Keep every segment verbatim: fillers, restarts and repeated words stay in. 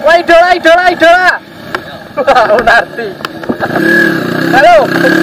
Wah, idola, idola, idola. Wah, Unardi. Halo.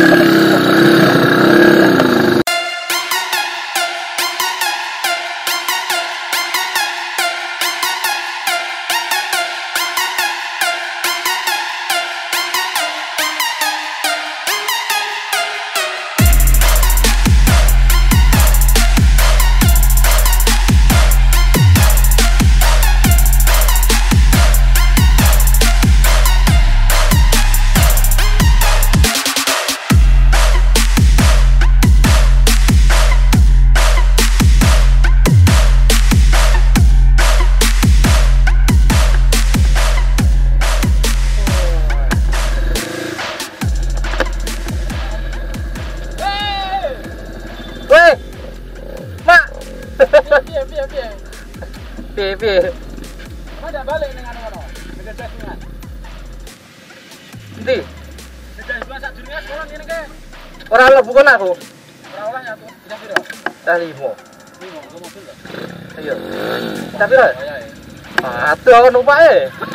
Weh, mak. Piye piye piye. Piye piye. Ada balik ning anu kono. Beda jasingan. Endi? Beda sebelah sak dunia sekolah ngene ke. Ora lebu kon aku. Ora oleh ya tuh. Bisa piro? Dah limo. Limo ke mobil lho. Iya. Tapi ora. Oh ya. Aduh aku numpake.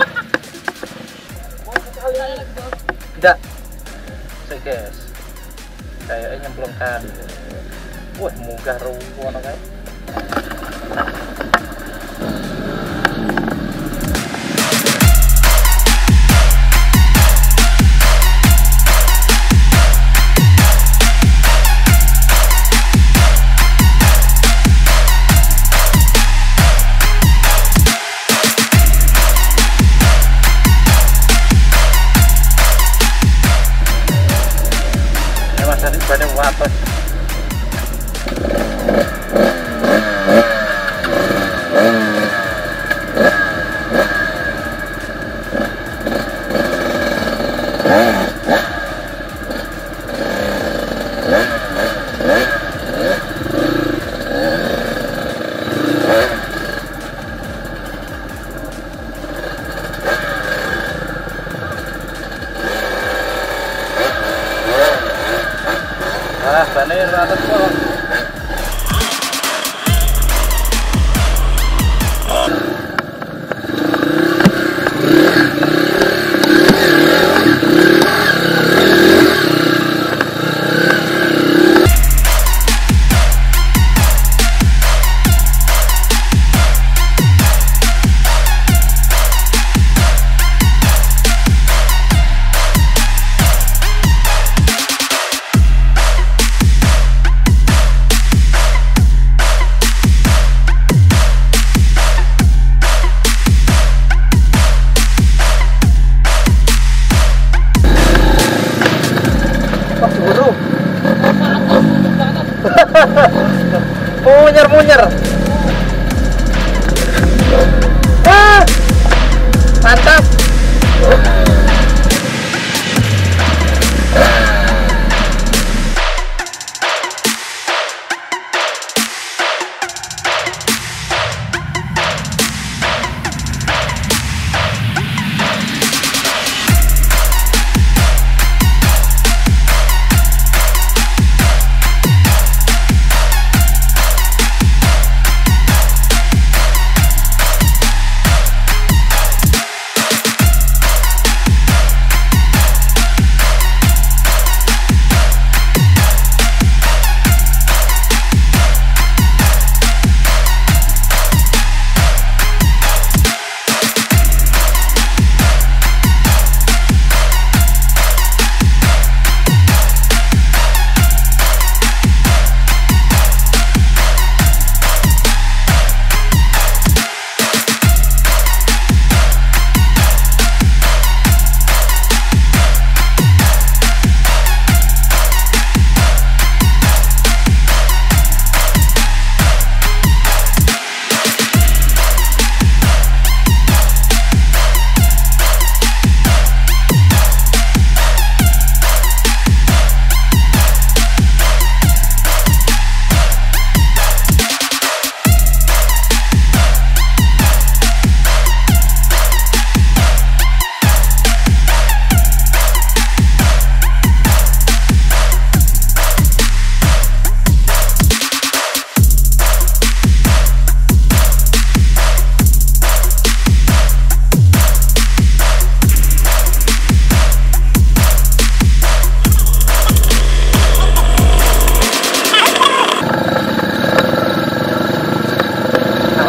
Mau sekali aja lagi tuh. Tidak. Sik, guys. Kayaknya nyemplung kali. Wah, munggah ruwo ono kae. Ya Mas, ini banyak watos.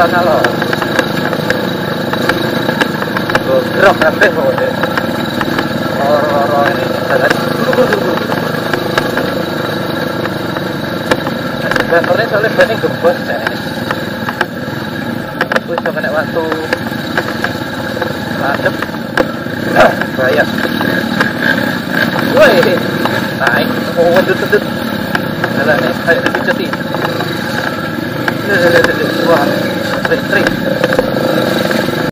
alon-alon. Gerak kabeh pokoknya. Loro-loro ini jalan. Motornya soalnya bannya gembos ya. Wih sama nek waktu madep bayar. Wih naik oh wedut-wedut jalannya kayak dipiceti. Wah trik-trik